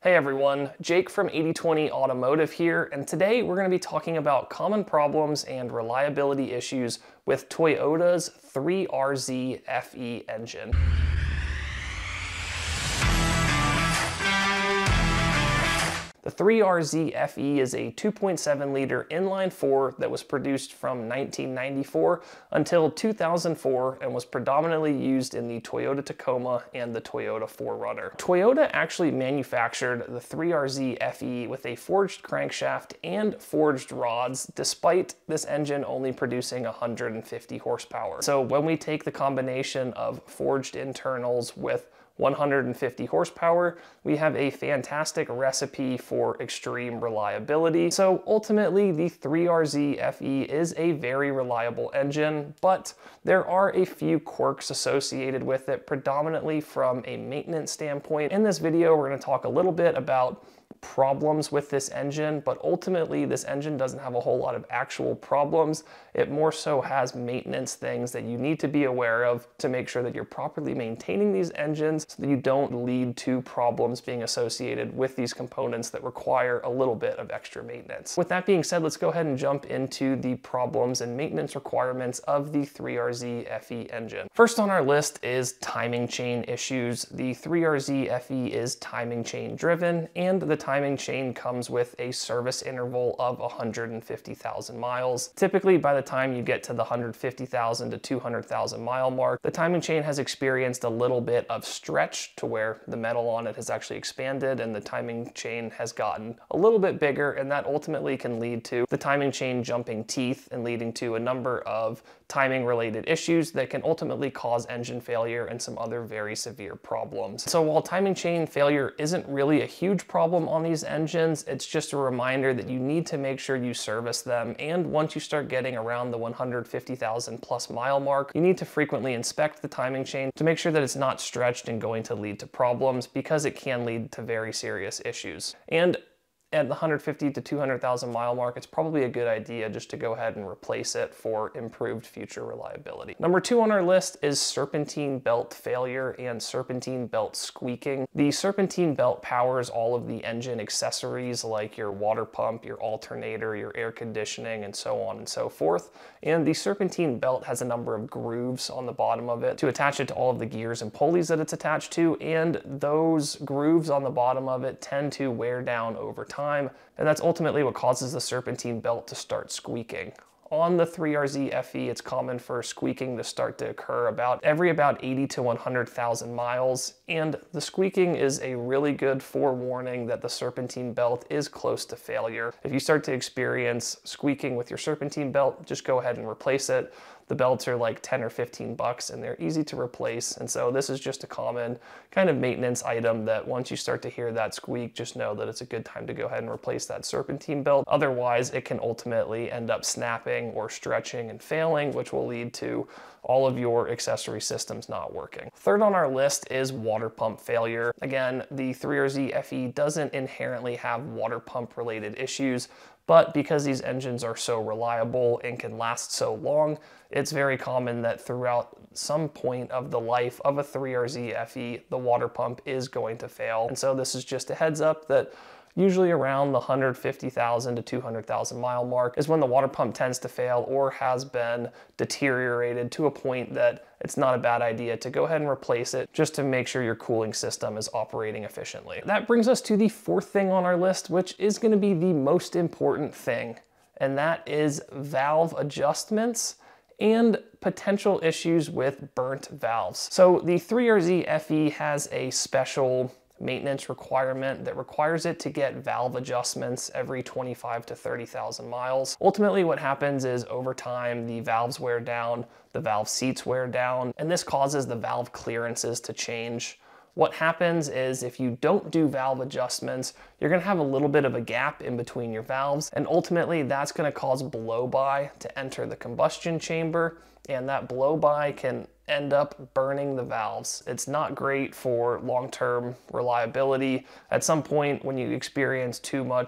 Hey everyone, Jake from 8020 Automotive here, and today we're going to be talking about common problems and reliability issues with Toyota's 3RZ-FE engine. The 3RZ-FE is a 2.7-liter inline-four that was produced from 1994 until 2004 and was predominantly used in the Toyota Tacoma and the Toyota 4Runner. Toyota actually manufactured the 3RZ-FE with a forged crankshaft and forged rods, despite this engine only producing 150 horsepower. So when we take the combination of forged internals with 150 horsepower, we have a fantastic recipe for extreme reliability. So ultimately, the 3RZ-FE is a very reliable engine, but there are a few quirks associated with it, predominantly from a maintenance standpoint. In this video, we're going to talk a little bit about problems with this engine, but ultimately this engine doesn't have a whole lot of actual problems. It more so has maintenance things that you need to be aware of to make sure that you're properly maintaining these engines so that you don't lead to problems being associated with these components that require a little bit of extra maintenance. With that being said, let's go ahead and jump into the problems and maintenance requirements of the 3RZ-FE engine. First on our list is timing chain issues. The 3RZ-FE is timing chain driven, and the timing chain comes with a service interval of 150,000 miles. Typically, by the time you get to the 150,000 to 200,000 mile mark, the timing chain has experienced a little bit of stretch to where the metal on it has actually expanded and the timing chain has gotten a little bit bigger, and that ultimately can lead to the timing chain jumping teeth and leading to a number of timing related issues that can ultimately cause engine failure and some other very severe problems. So while timing chain failure isn't really a huge problem on these engines, it's just a reminder that you need to make sure you service them, and once you start getting around the 150,000 plus mile mark, you need to frequently inspect the timing chain to make sure that it's not stretched and going to lead to problems, because it can lead to very serious issues. And at the 150 to 200,000 mile mark, it's probably a good idea just to go ahead and replace it for improved future reliability. Number 2 on our list is serpentine belt failure and serpentine belt squeaking. The serpentine belt powers all of the engine accessories like your water pump, your alternator, your air conditioning, and so on and so forth. And the serpentine belt has a number of grooves on the bottom of it to attach it to all of the gears and pulleys that it's attached to, and those grooves on the bottom of it tend to wear down over time. And that's ultimately what causes the serpentine belt to start squeaking. On the 3RZ-FE, it's common for squeaking to start to occur every 80 to 100,000 miles, and the squeaking is a really good forewarning that the serpentine belt is close to failure. If you start to experience squeaking with your serpentine belt, just go ahead and replace it. The belts are like 10 or 15 bucks and they're easy to replace. And so this is just a common kind of maintenance item that once you start to hear that squeak, just know that it's a good time to go ahead and replace that serpentine belt. Otherwise, it can ultimately end up snapping or stretching and failing, which will lead to all of your accessory systems not working. Third on our list is water pump failure. Again, the 3RZ-FE doesn't inherently have water pump related issues, but because these engines are so reliable and can last so long, it's very common that throughout some point of the life of a 3RZ-FE, the water pump is going to fail. And so this is just a heads up that usually around the 150,000 to 200,000 mile mark is when the water pump tends to fail or has been deteriorated to a point that it's not a bad idea to go ahead and replace it just to make sure your cooling system is operating efficiently. That brings us to the 4th thing on our list, which is going to be the most important thing, and that is valve adjustments and potential issues with burnt valves. So the 3RZ-FE has a special maintenance requirement that requires it to get valve adjustments every 25 to 30,000 miles. Ultimately, what happens is over time, the valves wear down, the valve seats wear down, and this causes the valve clearances to change. What happens is if you don't do valve adjustments, you're gonna have a little bit of a gap in between your valves, and ultimately that's gonna cause blow-by to enter the combustion chamber, and that blow-by can end up burning the valves. It's not great for long-term reliability. At some point when you experience too much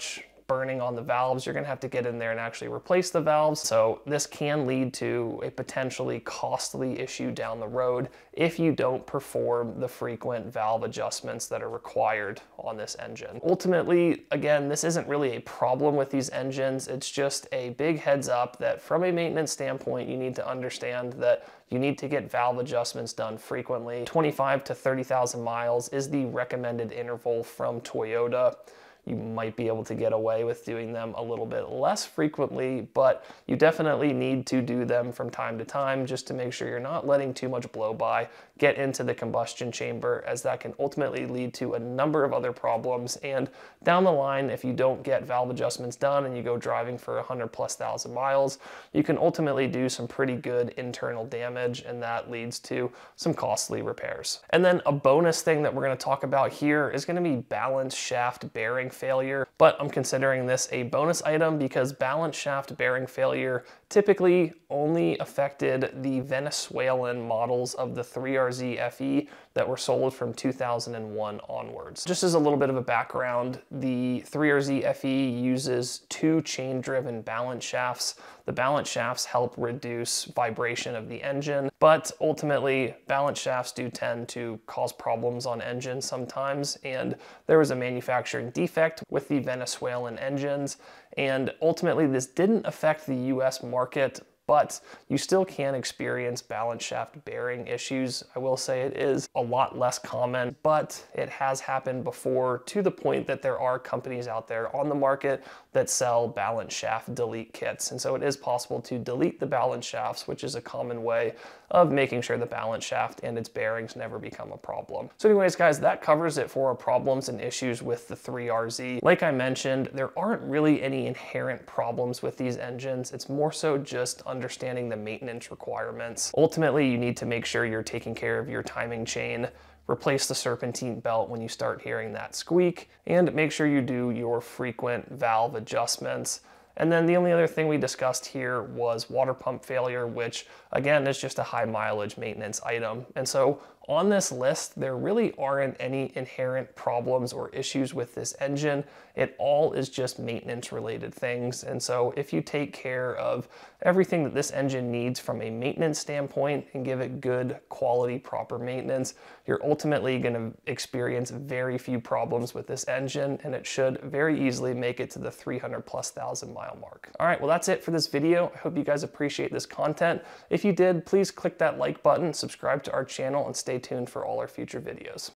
burning on the valves, you're gonna have to get in there and actually replace the valves. So this can lead to a potentially costly issue down the road if you don't perform the frequent valve adjustments that are required on this engine. Ultimately, again, this isn't really a problem with these engines. It's just a big heads up that from a maintenance standpoint, you need to understand that you need to get valve adjustments done frequently. 25 to 30,000 miles is the recommended interval from Toyota. You might be able to get away with doing them a little bit less frequently, but you definitely need to do them from time to time just to make sure you're not letting too much blow by get into the combustion chamber, as that can ultimately lead to a number of other problems. And down the line, if you don't get valve adjustments done and you go driving for 100,000+ miles, you can ultimately do some pretty good internal damage, and that leads to some costly repairs. And then a bonus thing that we're going to talk about here is going to be balance shaft bearing failure, but I'm considering this a bonus item because balance shaft bearing failure typically only affected the Venezuelan models of the 3RZ-FE that were sold from 2001 onwards. Just as a little bit of a background, the 3RZ-FE uses 2 chain-driven balance shafts. The balance shafts help reduce vibration of the engine, but ultimately balance shafts do tend to cause problems on engines sometimes, and there was a manufacturing defect with the Venezuelan engines, and ultimately this didn't affect the US market, but you still can experience balance shaft bearing issues. I will say it is a lot less common, but it has happened before, to the point that there are companies out there on the market that sell balance shaft delete kits. And so it is possible to delete the balance shafts, which is a common way of making sure the balance shaft and its bearings never become a problem. So anyways, guys, that covers it for our problems and issues with the 3RZ. Like I mentioned, there aren't really any inherent problems with these engines. It's more so just understanding the maintenance requirements. Ultimately, you need to make sure you're taking care of your timing chain, replace the serpentine belt when you start hearing that squeak, and make sure you do your frequent valve adjustments. And then the only other thing we discussed here was water pump failure, which again is just a high mileage maintenance item. And so on this list, there really aren't any inherent problems or issues with this engine. It all is just maintenance related things. And so if you take care of everything that this engine needs from a maintenance standpoint and give it good quality, proper maintenance, you're ultimately going to experience very few problems with this engine, and it should very easily make it to the 300,000+ mile mark. All right, well, that's it for this video. I hope you guys appreciate this content. If you did, please click that like button, subscribe to our channel, and stay tuned for all our future videos.